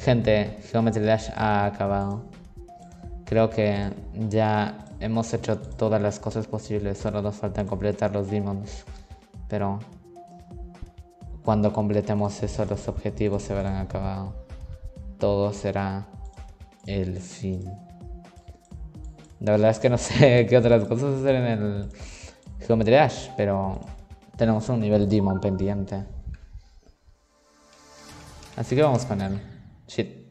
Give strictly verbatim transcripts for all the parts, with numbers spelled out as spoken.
Gente, Geometry Dash ha acabado. Creo que ya hemos hecho todas las cosas posibles. Solo nos faltan completar los demons. Pero cuando completemos eso, los objetivos se habrán acabado. Todo será el fin. La verdad es que no sé qué otras cosas hacer en el Geometry Dash, pero tenemos un nivel demon pendiente. Así que vamos con él. Shit.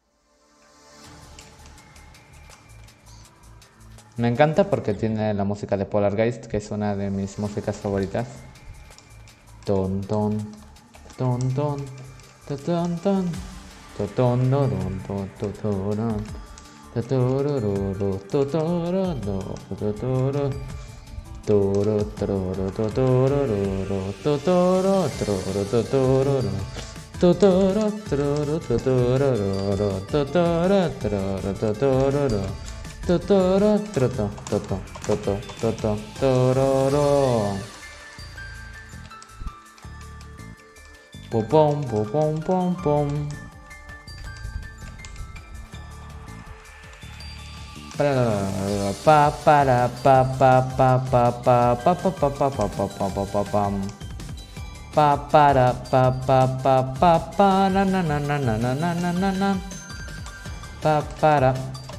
Me encanta porque tiene la música de Polargeist, que es una de mis músicas favoritas. Ton ton ton ton ton ton ton ton Pum pum pum pum pum. Pa para pa pa pa pa pa pa pa pa pa pa pa pa pa pa pam. Pa para pa pa pa pa pa na na na na na na na na na na. Pa para.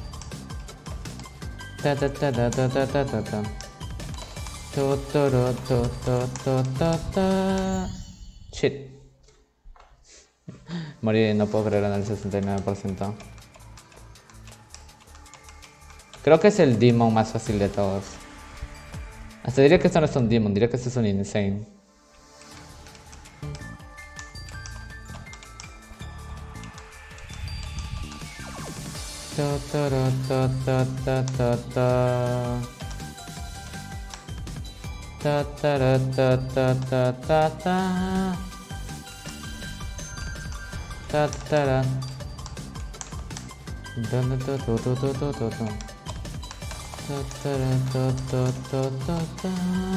Ta ta ta ta ta ta ta ta ta. To to to to to to to to. Shit. Morí, no puedo creer en el sesenta y nueve por ciento. Creo que es el demon más fácil de todos. Hasta diría que esto no es un demon, diría que esto es un insane. Ta ta ta ta ta ta ta. Ta ta ta ta ta ta ta. Ta ta ta. Ta ta ta ta ta ta ta ta. Ta ta ta ta ta ta ta.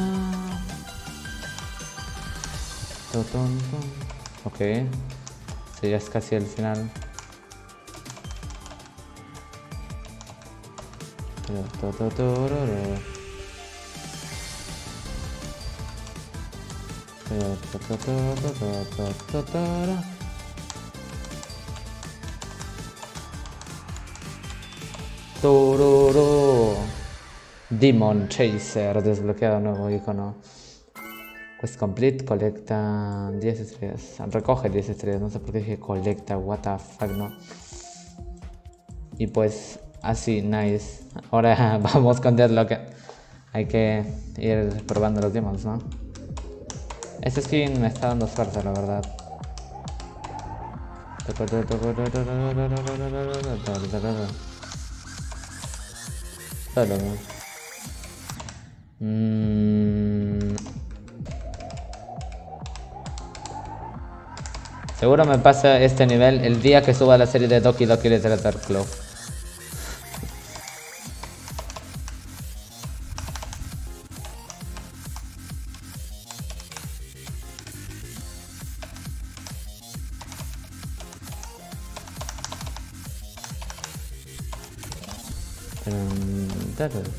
Ta ta ta. Ok, sí, ya es casi el final. Ta ta ta ta. Ta ta ta ta ta ta ta. Tororo. Demon Chaser, desbloqueado nuevo icono. Quest complete, colecta diez estrellas. Recoge diez estrellas, no sé por qué dije colecta, what the fuck, no. Y pues así, nice. Ahora vamos con Deadlock. Hay que ir probando los demons, ¿no? Este skin me está dando suerte, la verdad. Solo. Mm. Seguro me pasa este nivel el día que suba la serie de Doki Doki Literature Club. Um, that is.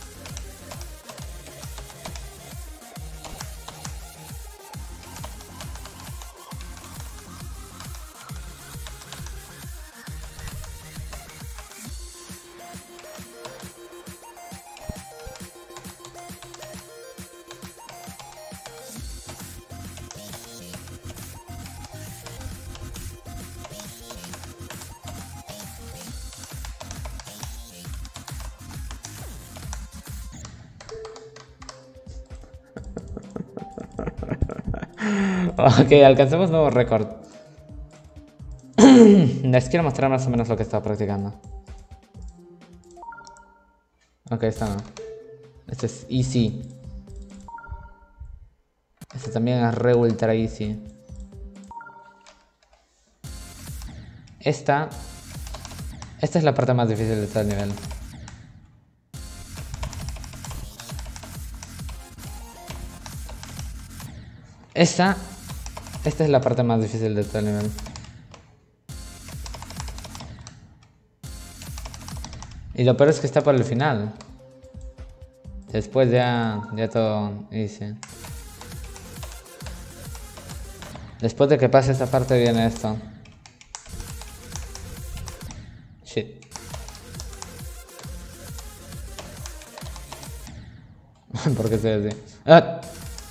Ok, alcancemos nuevo récord. Les quiero mostrar más o menos lo que estaba practicando. Ok, está no. Este es easy. Este también es re ultra easy. Esta Esta es la parte más difícil de todo el nivel. Esta Esta es la parte más difícil de todo el nivel. Y lo peor es que está por el final. Después ya, ya todo easy. Después de que pase esta parte viene esto. Shit. ¿Por qué se así? ¡Ah!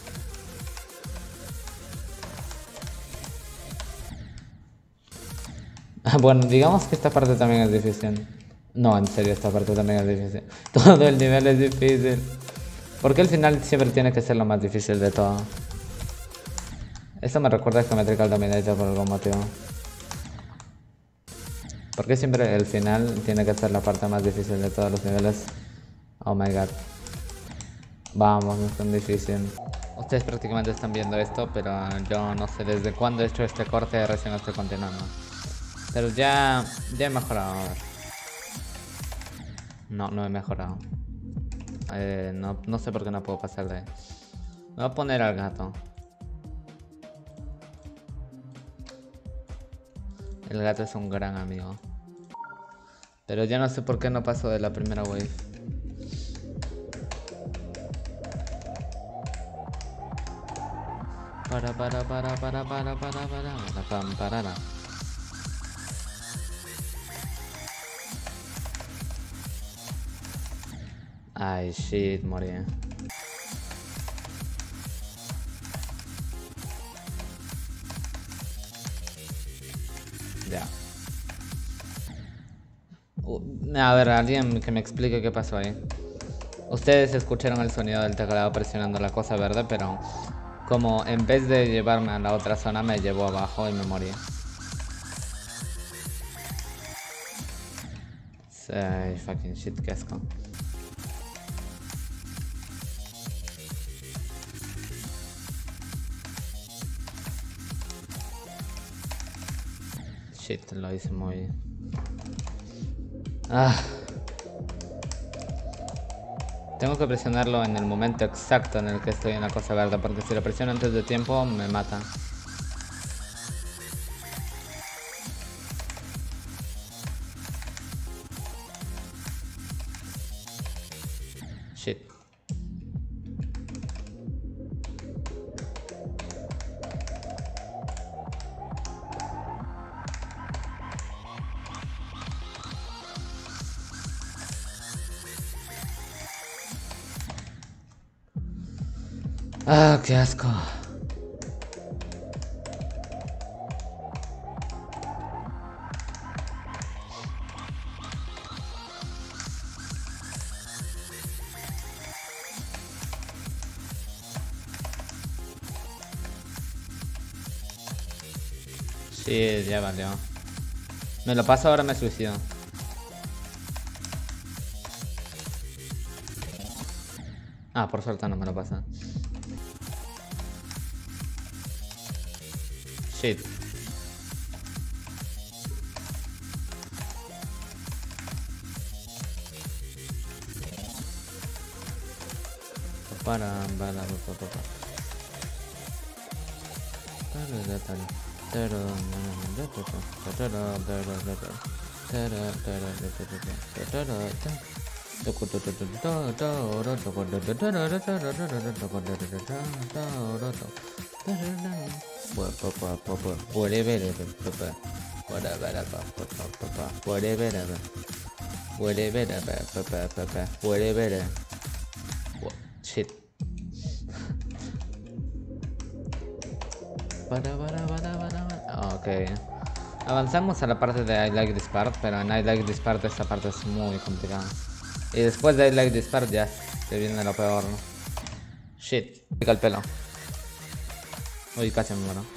Bueno, digamos que esta parte también es difícil. No, en serio, esta parte también es difícil. Todo el nivel es difícil. Porque el final siempre tiene que ser lo más difícil de todo. Esto me recuerda a Geometrical Dominator por algún motivo. Porque siempre el final tiene que ser la parte más difícil de todos los niveles. Oh my god. Vamos, no es tan difícil. Ustedes prácticamente están viendo esto, pero yo no sé desde cuándo he hecho este corte, recién estoy continuando. Pero ya, ya he mejorado. A ver. No, no he mejorado. Eh, no, no sé por qué no puedo pasar de ahí. Me voy a poner al gato. El gato es un gran amigo. Pero ya no sé por qué no paso de la primera wave. Para para para para para para para para para para. Ay shit, morí. Ya. Uh, a ver, alguien que me explique qué pasó ahí. Ustedes escucharon el sonido del teclado presionando la cosa verde, pero como en vez de llevarme a la otra zona me llevó abajo y me morí. Ay, fucking shit, qué asco. Shit, lo hice muy... Ah. Tengo que presionarlo en el momento exacto en el que estoy en la cosa verde, porque si lo presiono antes de tiempo me mata. Shit. Ah, qué asco. Sí, ya valió. Me lo paso, ahora me suicido. Ah, por suerte no me lo pasa. Shit. Para, para, para, shit. Ok. Avanzamos a la parte de I like this part, pero en I like this part esta parte es muy complicada. Y después de I like this part ya te viene lo peor, ¿no? Shit, pica el pelo. Uy, casi me muero.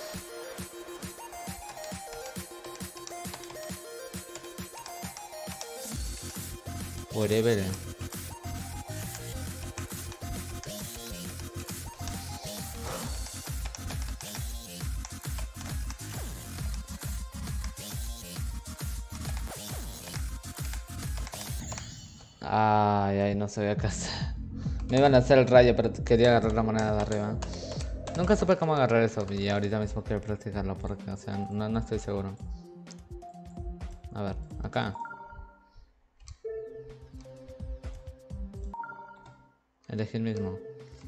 Whatever. Ay, ay, no sabía qué hacer. Me iban a hacer el rayo, pero quería agarrar la moneda de arriba. Nunca supe cómo agarrar eso y ahorita mismo quiero practicarlo porque, o sea, no, no estoy seguro. A ver, acá. Elegí el mismo.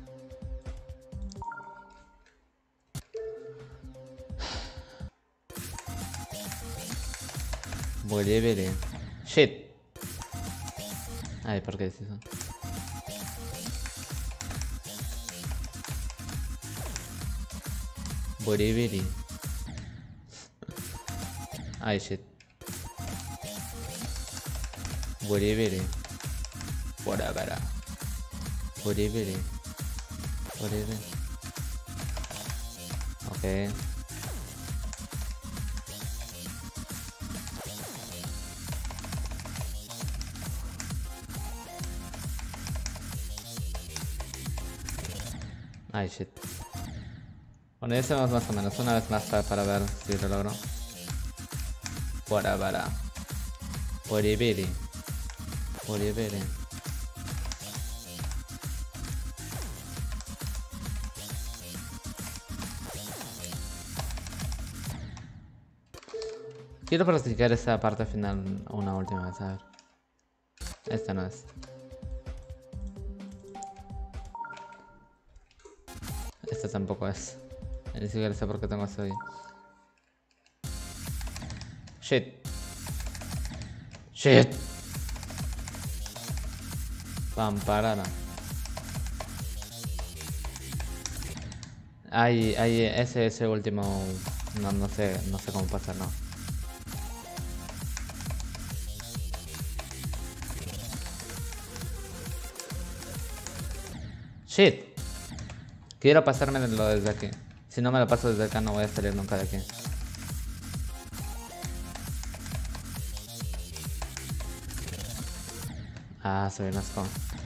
Bolívar. Shit. Ay, ¿por qué es eso? Bolívar. Ay, shit. Bolívar. Bolívar. Bolívar. Bolívar. Ok. Ay, shit. Bueno, ya hacemos más o menos una vez más para, para ver si lo logro. Para, para. Bolívar. Bolívar. Quiero practicar esa parte final una última vez, a ver. Esta no es. Esta tampoco es. Ni siquiera sé por qué tengo esto ahí. Shit. Shit. Pamparara. Ay, ay, ese ese último. No, no sé, no sé cómo pasarlo. Shit. Quiero pasármelo desde aquí. Si no me lo paso desde acá no voy a salir nunca de aquí. Ah, soy un asco.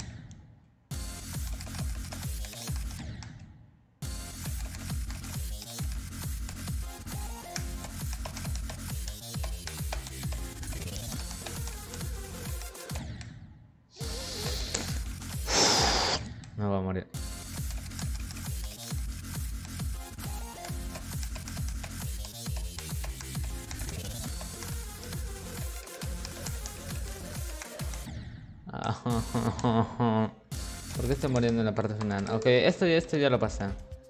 Me voy a morir. ¿Por qué estoy muriendo en la parte final? Ok, esto, esto ya lo pasé.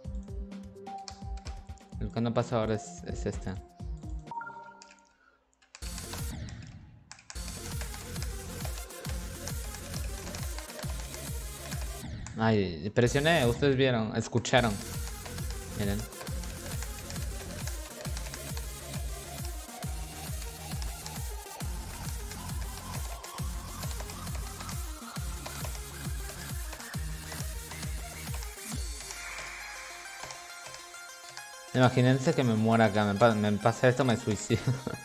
El que no pasa ahora es, es este. Ay, presioné, ustedes vieron, escucharon. Miren. Imagínense que me muera acá, me, pa me pasa esto, me suicido.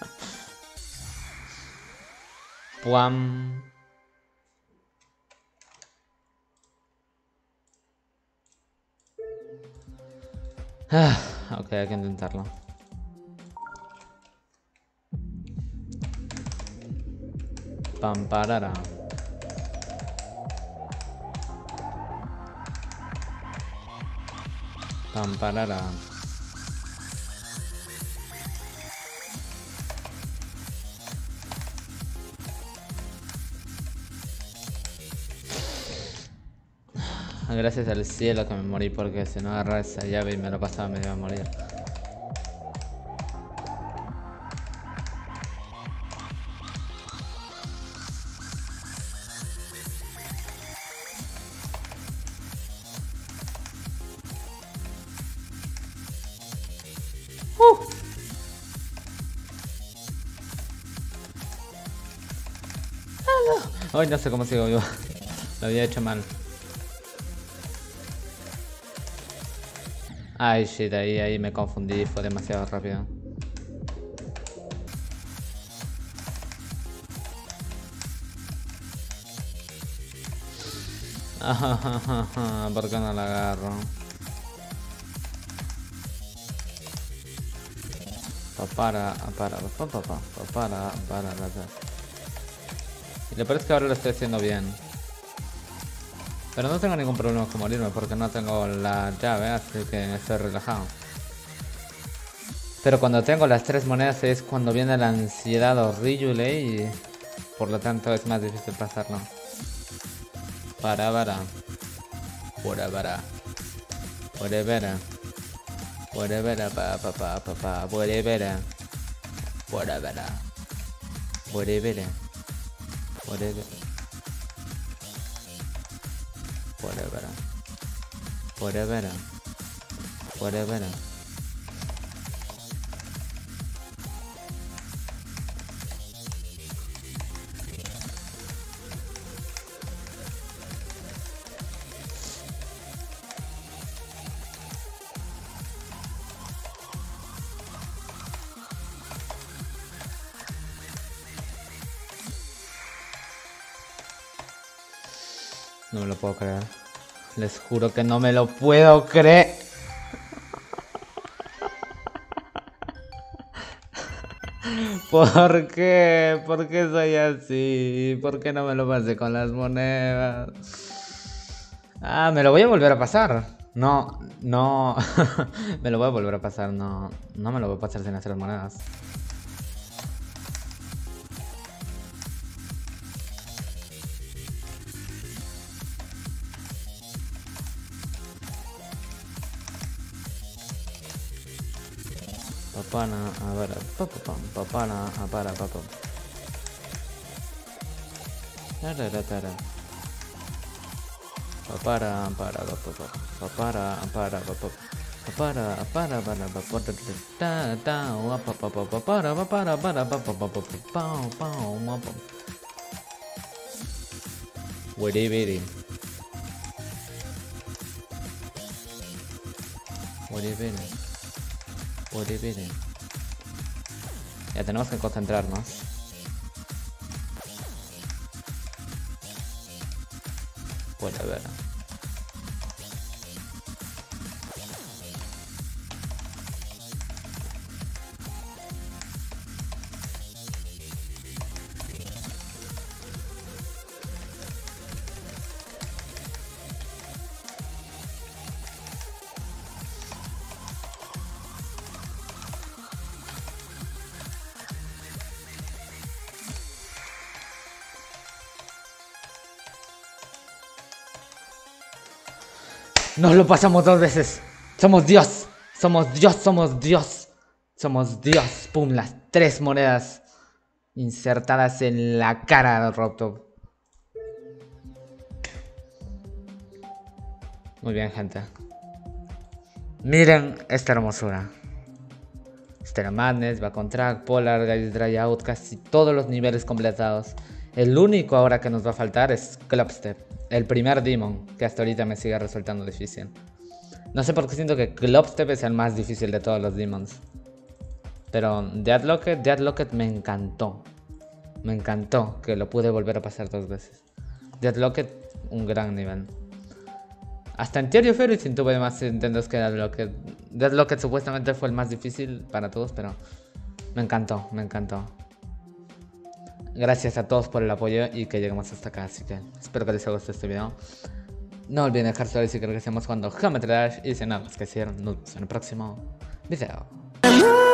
Puam. Ah, ok, hay que intentarlo. Pamparara. Pamparara. Gracias al cielo que me morí, porque si no agarraba esa llave y me lo pasaba me iba a morir. Uh. Ay, no sé cómo sigo vivo. Lo había hecho mal. Ay, shit, ahí, ahí me confundí, fue demasiado rápido. ¿Por qué no la agarro? Para, para, para, para, para, para, y le parece que ahora lo estoy haciendo bien. Pero no tengo ningún problema con morirme porque no tengo la llave, así que estoy relajado. Pero cuando tengo las tres monedas es cuando viene la ansiedad horrible y por lo tanto es más difícil pasarlo. Para, para. Whatever. Whatever. Whatever. Pa pa pa pa pa. Whatever. Whatever. Whatever. Whatever. Whatever. Whatever. Whatever. No me lo puedo creer. Les juro que no me lo puedo creer. ¿Por qué? ¿Por qué soy así? ¿Por qué no me lo pasé con las monedas? Ah, me lo voy a volver a pasar. No, no. Me lo voy a volver a pasar. No, no me lo voy a pasar sin hacer las monedas. Papana, a ver, papapam, papana, a para, papam. Taratara. Papara, para, papapam. Papara, para, papam. Papara, para, para, papara, ta, ta, papapa, papara, papara, para, papapa, pau, pau, mapam. Wiri, wiri. Wiri, wiri. Wiri, wiri. Ya tenemos que concentrarnos. Puede ver. Nos lo pasamos dos veces. Somos Dios. Somos Dios, somos Dios. Somos Dios. Pum, las tres monedas insertadas en la cara de Robtop. Muy bien, gente. Miren esta hermosura. Stellar Madness, Back on Track, Polar, Guys Dry Out, casi todos los niveles completados. El único ahora que nos va a faltar es Clubstep. El primer Demon, que hasta ahorita me sigue resultando difícil. No sé por qué siento que Clubstep es el más difícil de todos los Demons. Pero Deadlocket, Deadlocket me encantó. Me encantó que lo pude volver a pasar dos veces. Deadlocket, un gran nivel. Hasta en Theory of Everything tuve más intentos que Deadlocket. Deadlocket supuestamente fue el más difícil para todos, pero me encantó, me encantó. Gracias a todos por el apoyo y que lleguemos hasta acá, así que espero que les haya gustado este video. No olviden dejar su like si creen que estamos jugando Geometry Dash y sin nada más que decir, nos vemos en el próximo video.